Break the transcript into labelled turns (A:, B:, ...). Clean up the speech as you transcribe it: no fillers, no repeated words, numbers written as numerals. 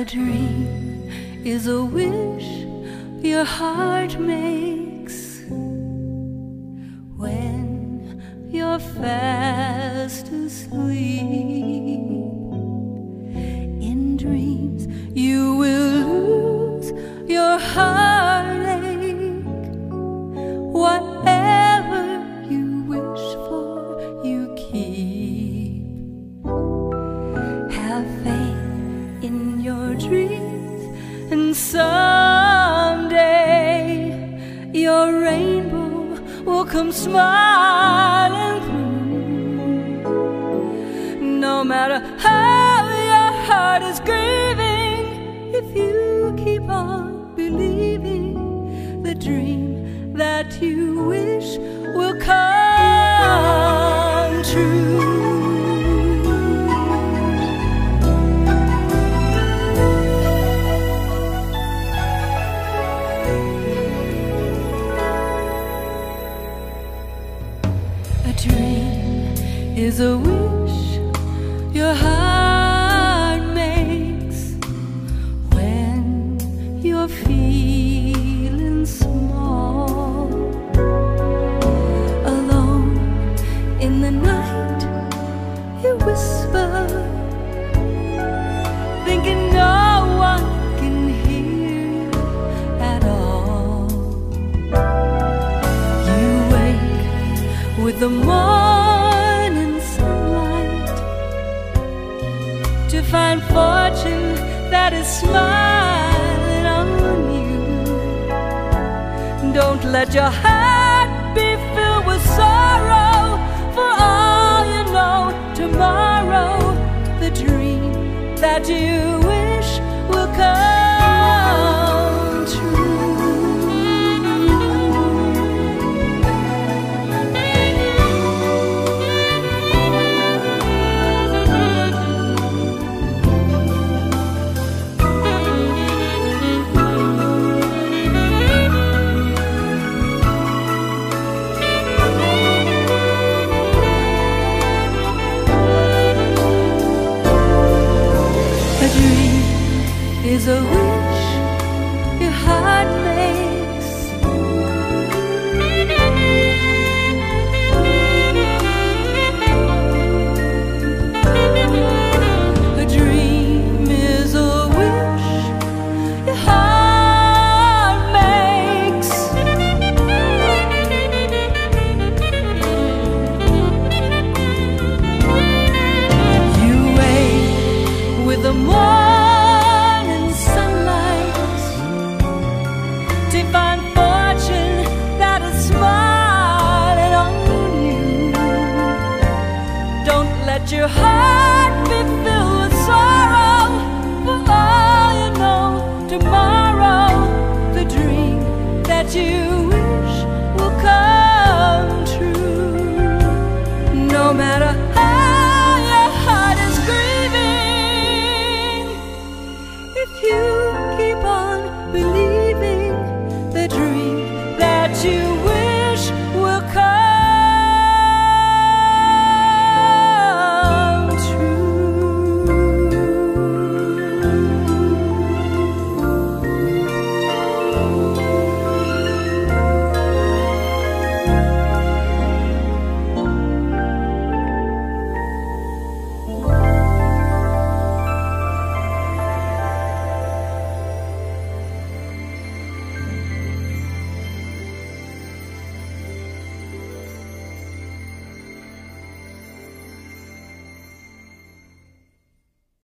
A: dream is a wish your heart makes when you're fast asleep. In dreams you will lose your heartache. Whatever you wish for, you keep. Have faith in your dreams, and someday your rainbow will come smiling through. No matter how your heart is grieving, if you keep on believing, the dream that you wish will come true. A dream is a wish your heart makes when you're feeling small, alone in the night. You whisper, thinking no one can hear you at all. You wake with the morning sunlight to find fortune that is smiling on you. Don't let your heart be filled with sorrow, for all you know, tomorrow the dream that you wish will come true. Is a wish your heart makes a dream is a wish your heart makes. You wake with the morning find fortune that is smiling on you. Don't let your heart